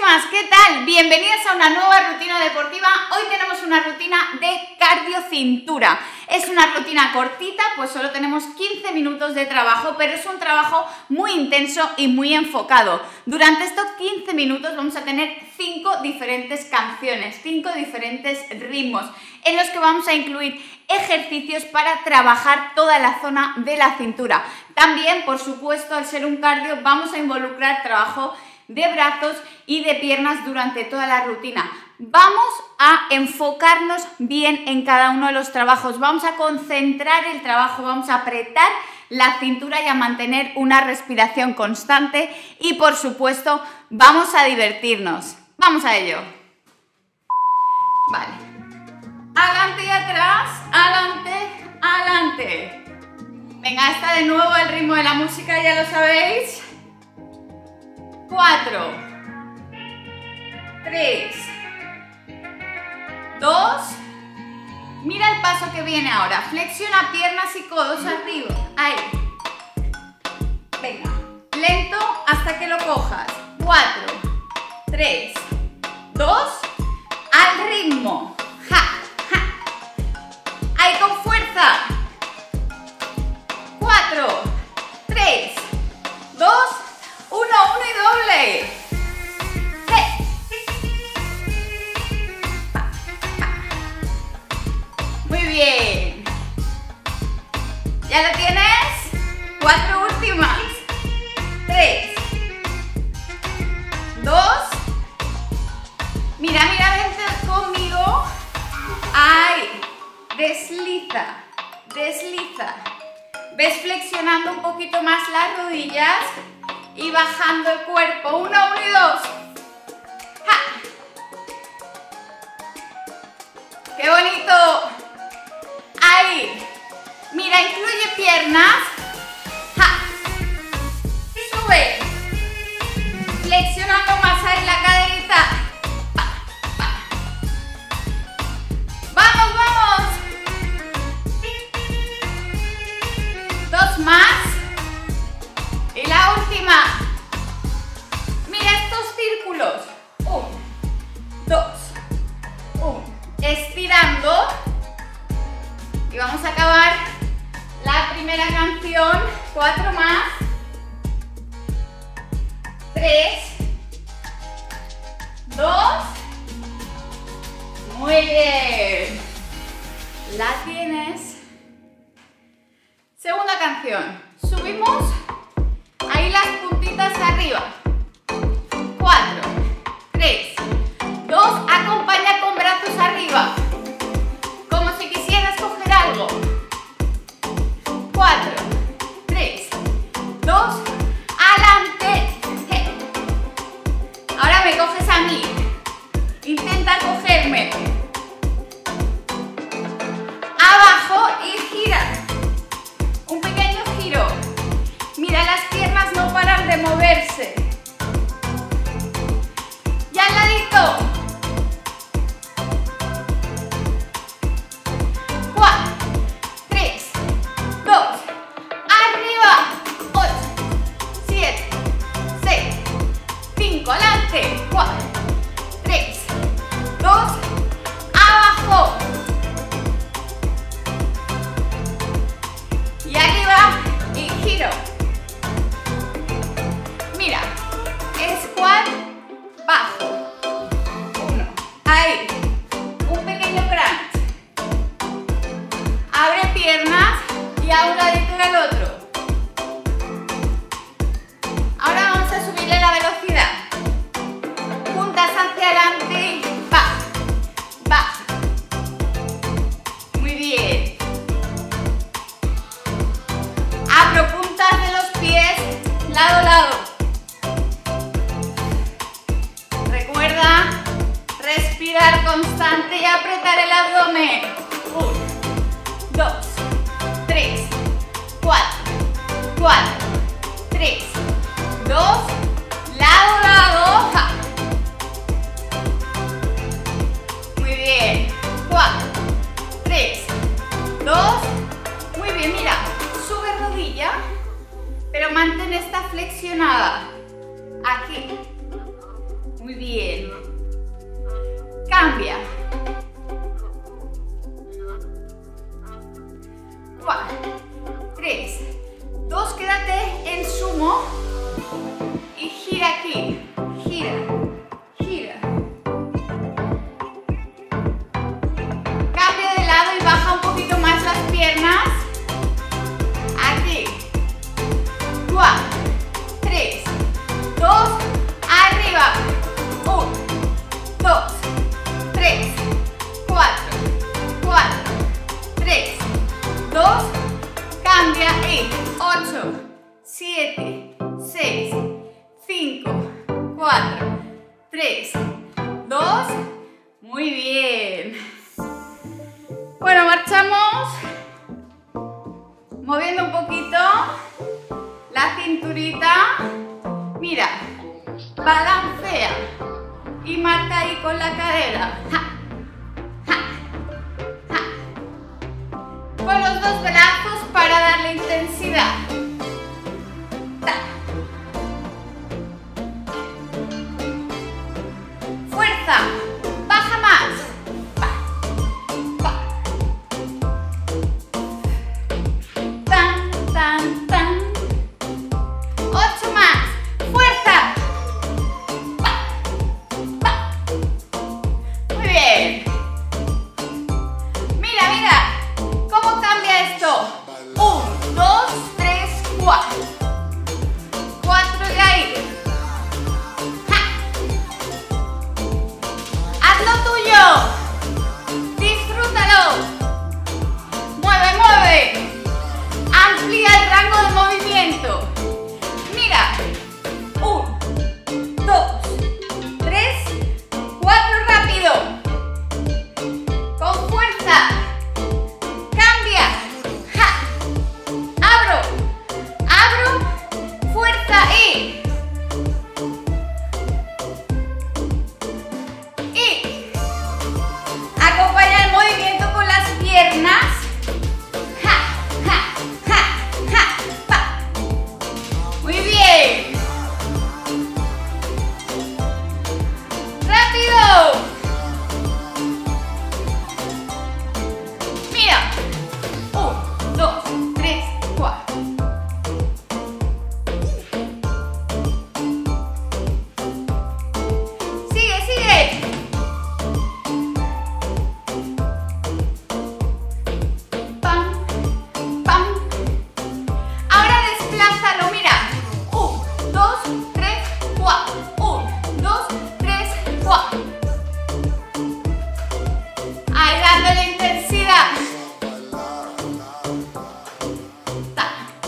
Guapísimas, ¿qué tal? Bienvenidas a una nueva rutina deportiva. Hoy tenemos una rutina de cardio-cintura. Es una rutina cortita, pues solo tenemos 15 minutos de trabajo, pero es un trabajo muy intenso y muy enfocado. Durante estos 15 minutos vamos a tener 5 diferentes canciones, 5 diferentes ritmos, en los que vamos a incluir ejercicios para trabajar toda la zona de la cintura. También, por supuesto, al ser un cardio, vamos a involucrar trabajo de brazos y de piernas durante toda la rutina. Vamos a enfocarnos bien en cada uno de los trabajos, vamos a concentrar el trabajo, vamos a apretar la cintura y a mantener una respiración constante y, por supuesto, vamos a divertirnos. ¡Vamos a ello! Vale. Adelante y atrás, adelante, adelante. Venga, esta de nuevo al ritmo de la música, ya lo sabéis. 4, 3, 2, mira el paso que viene ahora, flexiona piernas y codos arriba, ahí, venga, lento hasta que lo cojas, 4, 3, 2, al ritmo, ja, ja, ahí con fuerza, 4, 3, 2, 1 y doble. Muy bien. ¿Ya lo tienes? 4 últimas. 3, 2. Mira, vente conmigo. Ahí. Desliza, desliza. Ves flexionando un poquito más las rodillas y bajando el cuerpo. 1 y 2. ¡Ja! ¡Qué bonito! Ahí. Mira, incluye piernas. ¡Ja! Sube. Flexionando más ahí la caderita. ¡Pa! ¡Pa! ¡Vamos, vamos! 2 más. Y la última. Mira estos círculos. 1, 2, 1. Estirando. Y vamos a acabar la primera canción. 4 más. 3, 2. Muy bien. La tienes. Segunda canción. Subimos. Ahí las puntitas arriba. 4, 3, 2. Acompaña con brazos arriba. Como si quisieras coger algo. 4, 3, 2. Adelante. Ahora me coges a mí. Intenta cogerme. Abajo y gira. Un pequeño giro. Mira, las piernas no paran de moverse. Y al ladito. 4, 3, 2. Arriba. 8, 7, 6, 5. Adelante. 4, 3, 2. Abajo. Y arriba. Y giro. Mira, squat bajo. 1. Ahí. Un pequeño crunch. Abre piernas y a un ladito y al otro. Ahora vamos a subirle la velocidad. Puntas hacia adelante y baja. Baja. Muy bien. Abro puntas de los pies, lado a lado. Recuerda respirar constante y apretar el abdomen. 1, 2, 3, 4, 4, 3, 2, lado a lado. Ja. Muy bien. 4, 3, 2. Muy bien, mira. Sube rodilla, pero mantén esta flexionada. Aquí. Muy bien. 3, 2, muy bien. Bueno, marchamos moviendo un poquito la cinturita. Mira, balancea y marca ahí con la cadera. Ja, ja, ja. Con los dos brazos para darle intensidad. Ta. Fuerza, baja más. Pa, pa. Tan, tan, tan. 8 más. Fuerza. Pa, pa. Muy bien. Mira, mira. ¿Cómo cambia esto? 1, 2, 3, 4. 4 de ahí. ¡Haz lo tuyo! ¡Disfrútalo! ¡Mueve, mueve! Amplía el rango de movimiento. Mira. 1, 2, 3, 4, rápido. Con fuerza. Cambia. Ja. Abro. Abro. Fuerza y... acompaña el movimiento con las piernas. Ja, ja, ja, ja, pa. Muy bien. Rápido. Mira. 1, 2, 3, 4. Sigue, sigue. Pam, pam. Ahora desplázalo, mira. 1, 2, 3, 4. 1, 2, 3, 4. Ahí dándole intensidad. Ta.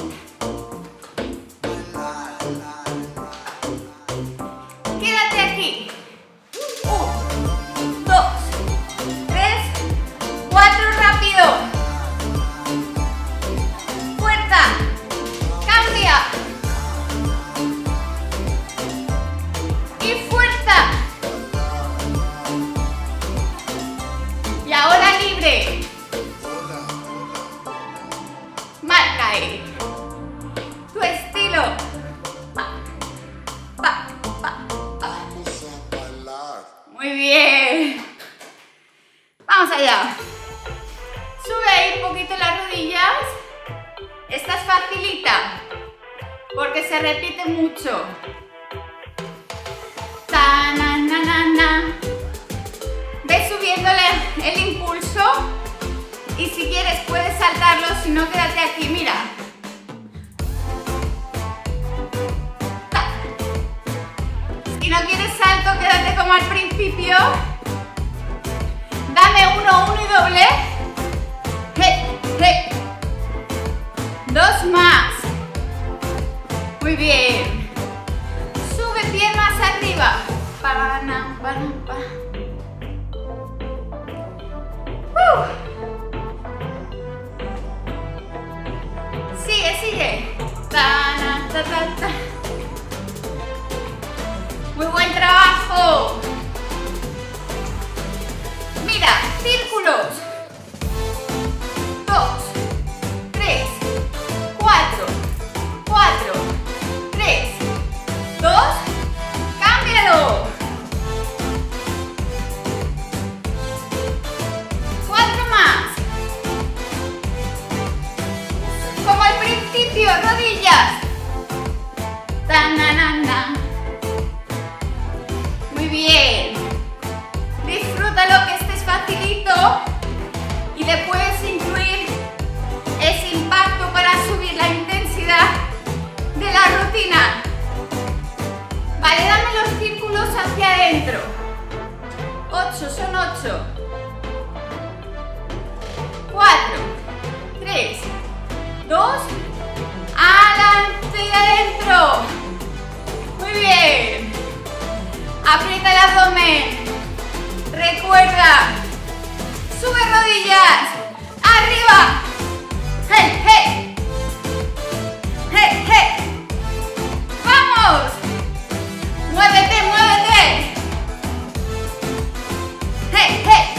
Quédate aquí. 1, 2, 3, 4, rápido. Fuerza. Cambia. Y fuerza. Y ahora libre. Marca ahí. Tu estilo. Pa, pa, pa, pa. Muy bien. Vamos allá. Sube ahí un poquito las rodillas. Esta es facilita porque se repite mucho. Ta, na, na, na, na. Ve subiéndole el impulso y si quieres puedes saltarlo, si no quédate aquí, mira. Ta. Si no quieres salto, quédate como al principio. Dame 1, 1 y doble. Hey, hey. 2 más. Muy bien. Sube piernas arriba. Pa, na, pa, na, pa. Sigue, sigue. Ta, na, ta, ta, ta. Muy buen trabajo. Mira, círculos. 2, 3, 4, 4, 3, 2, cámbialo. 4 más. Como al principio, rodillas. Ta, na, na, na. Muy bien. Disfrútalo, que este es facilito y le puedes incluir ese impacto para subir la intensidad de la rutina. Vale, dame los círculos hacia adentro. 8, son 8. 4, 3, 2, adelante y adentro. Muy bien. Aprieta el abdomen. Recuerda. Sube rodillas. Arriba. ¡Hey, hey! ¡Hey, hey! ¡Vamos! ¡Muévete, muévete! ¡Hey, hey!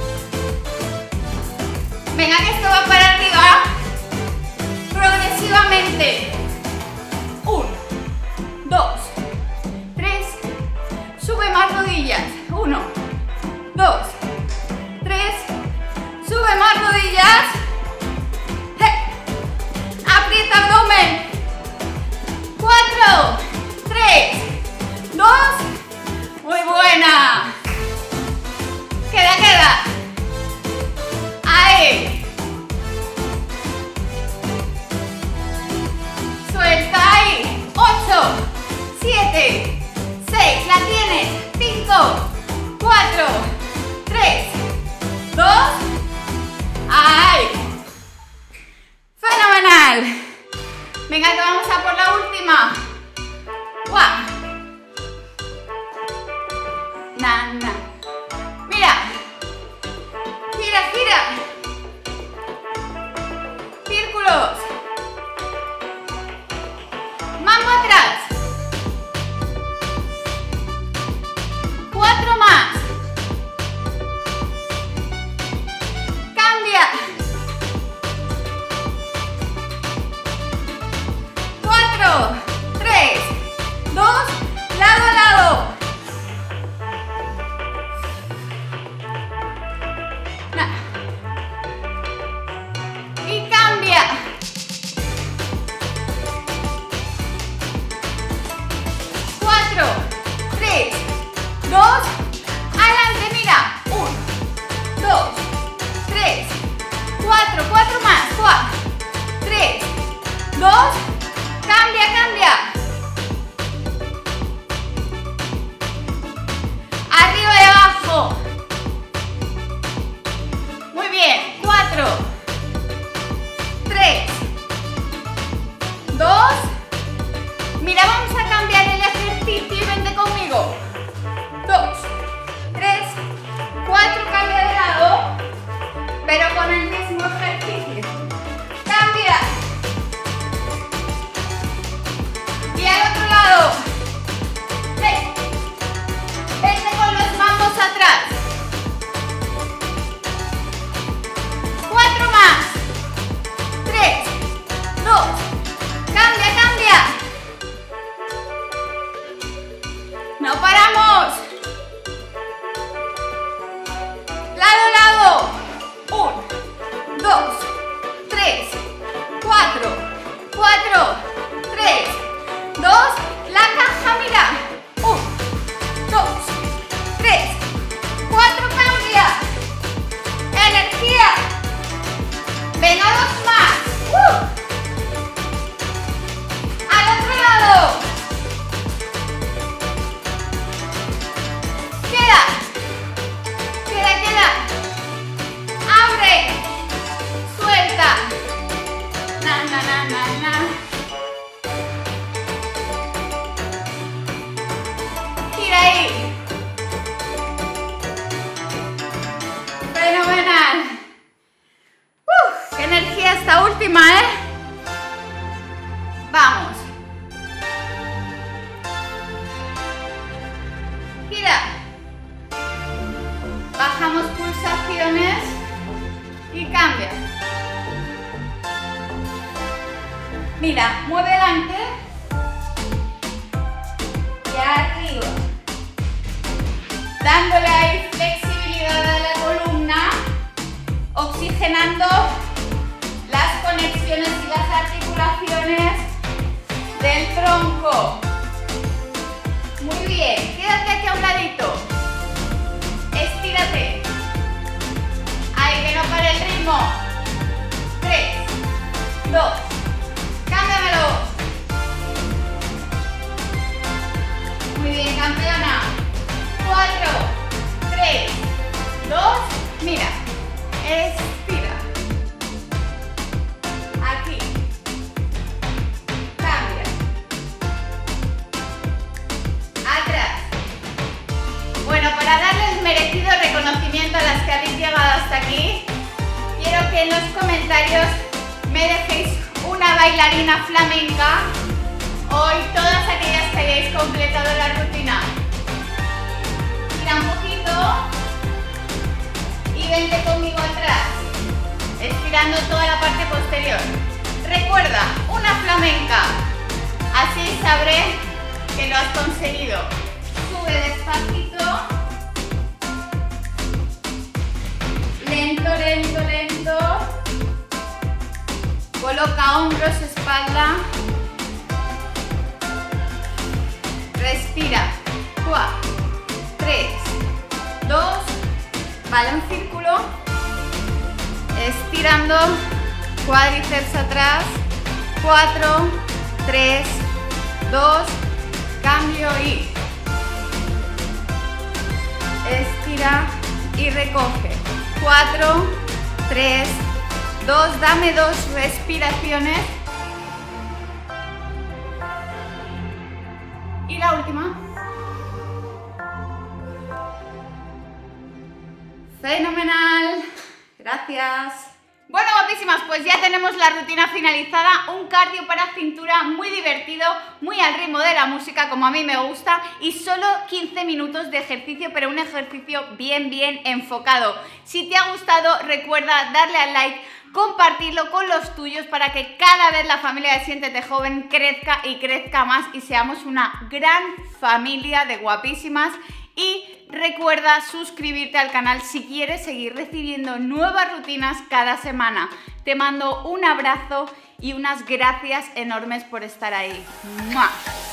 Venga, que esto va para arriba. Progresivamente. 1, 2, 3. Sube más rodillas. 1, 2, 3. Sube más rodillas. Aprieta abdomen. 4, 3, 2. Muy buena. Queda, queda. Ahí. Suelta ahí. 8, 7, 6. La tienes. 5, 4, 3, 2. Ahí. Fenomenal. Venga, que vamos a por la última. ¡Guau! Na, na. Mira. Gira, gira. Círculos. Mambo atrás. 4 más. Cambia. 4, 3, 2, lado a lado. Y cambia. 4, 3, 2, adelante, mira. 1, 2, 3, 4, 4 más. 4, 3, 2. Cambia, cambia. Arriba y abajo. Muy bien. 4, 3, 2. Mira, vamos a cambiar el ejercicio y vente conmigo. 2, 3, 4. Cambia de lado, pero con el mismo ejercicio. Cambia. Y al otro lado. Hey. Vente con los mambos atrás. 4 más. 3, 2. Cambia, cambia. No paramos. Lado, lado. 1, 2, 3, 4, 4, 3, 2, la caja, mira. 1, 2, 3, 4, cambia. Energía. Venga, 2 más. Al otro lado. Queda. Queda, queda. Abre. Suelta. Na, na, na, na, na. Ahí. Fenomenal. ¡Qué energía esta última, eh! Vamos. Gira. Bajamos pulsaciones y cambia. Mira, mueve adelante y arriba. Dándole ahí flexibilidad a la columna, oxigenando las conexiones y las articulaciones del tronco. Muy bien, quédate aquí a un ladito. Estírate. Ahí, que no pare el ritmo. 3, 2, cámbiamelo. Muy bien, campeona. 4, 3, 2, mira, expira. Aquí. Cambia. Atrás. aquí. Quiero que en los comentarios me dejéis una bailarina flamenca. Hoy todas aquellas que hayáis completado la rutina. Tira un poquito y vente conmigo atrás, estirando toda la parte posterior. Recuerda, una flamenca. Así sabré que lo has conseguido. Sube despacito. Lento, lento, lento. Coloca hombros, espalda. Respira. 4, 3, 2. Vale, un círculo. Estirando. Cuádriceps atrás. 4, 3, 2. Cambio y estira y recoge. 4, 3, 2. Dame 2 respiraciones. Y la última. Fenomenal. Gracias. Bueno, guapísimas, pues ya tenemos la rutina finalizada, un cardio para cintura muy divertido, muy al ritmo de la música, como a mí me gusta, y solo 15 minutos de ejercicio, pero un ejercicio bien enfocado. Si te ha gustado, recuerda darle al like, compartirlo con los tuyos para que cada vez la familia de Siéntete Joven crezca y crezca más y seamos una gran familia de guapísimas. Y recuerda suscribirte al canal si quieres seguir recibiendo nuevas rutinas cada semana. Te mando un abrazo y unas gracias enormes por estar ahí. ¡Mua!